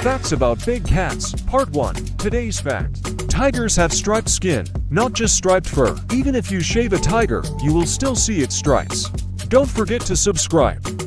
Facts about big cats, Part 1. Today's fact. Tigers have striped skin, not just striped fur. Even if you shave a tiger, you will still see its stripes. Don't forget to subscribe.